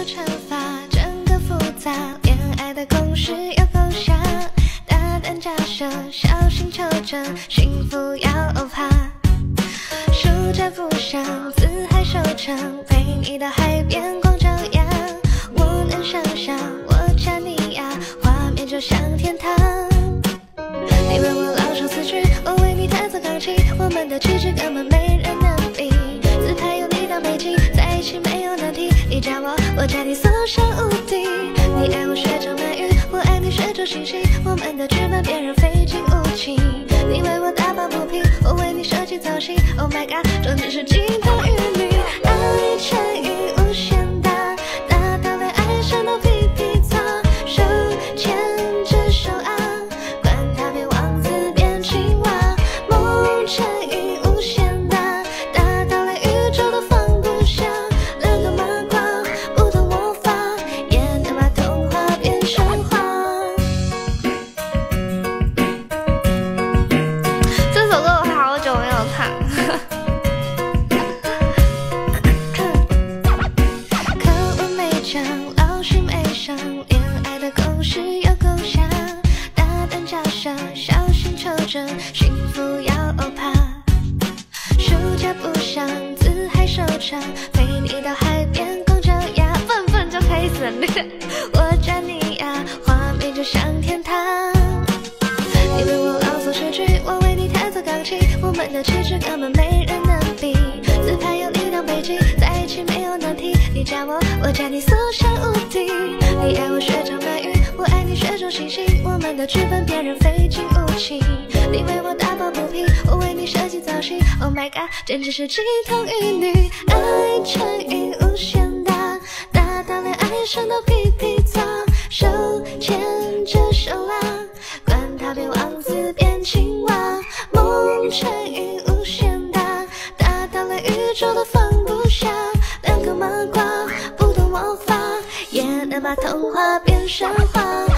惩罚，整个复杂，恋爱的公式要构想，大胆假设，小心求证，幸福要怕。书斋附上，四海收场，陪你到海边光着阳。我能想象，我牵你呀，画面就像天堂。你为我老唱四句，我为你弹奏钢琴，我们的气质根本没人能比。自拍有你当背景，在一起没有难题。你加我，我加你，所向无敌。你爱我学着鳗鱼，我爱你学着星星，我们的剧本别人费尽无情。你为我打抱不平，我为你设计造型。Oh my god， 终只是金童玉女，爱乘以无限大，大到连爱上都皮皮擦，手牵着手啊，管他变王子变青蛙。梦乘以无限大，大到连宇宙都放不下，两个麻瓜不懂魔法，也能把童话变神话。这首歌我好久没有唱。课文没讲，老师没上，恋爱的公式要构想，大胆假设，小心求证，幸福要怕。书架不上，四海收场，陪你到海边光着呀，笨笨就可以省略。我抓你呀，画面就像天堂。你为我朗诵诗句，我为你弹奏钢琴，我们的气质根本没人能比。自拍有你当背景，在一起没有难题。你加我，我加你，所向无敌。你爱我学着鳗鱼，我爱你学着星星，我们的剧本别人费尽无情。你为我打抱不平，我为你设计造型。Oh my god， 简直是金童玉女，爱乘以无限大，大到连爱上都皮皮擦，手牵着手啦，管他变王子变青蛙。梦乘以无限大，大到连宇宙都放不下，两个麻瓜不懂魔法，也能把童话变神话。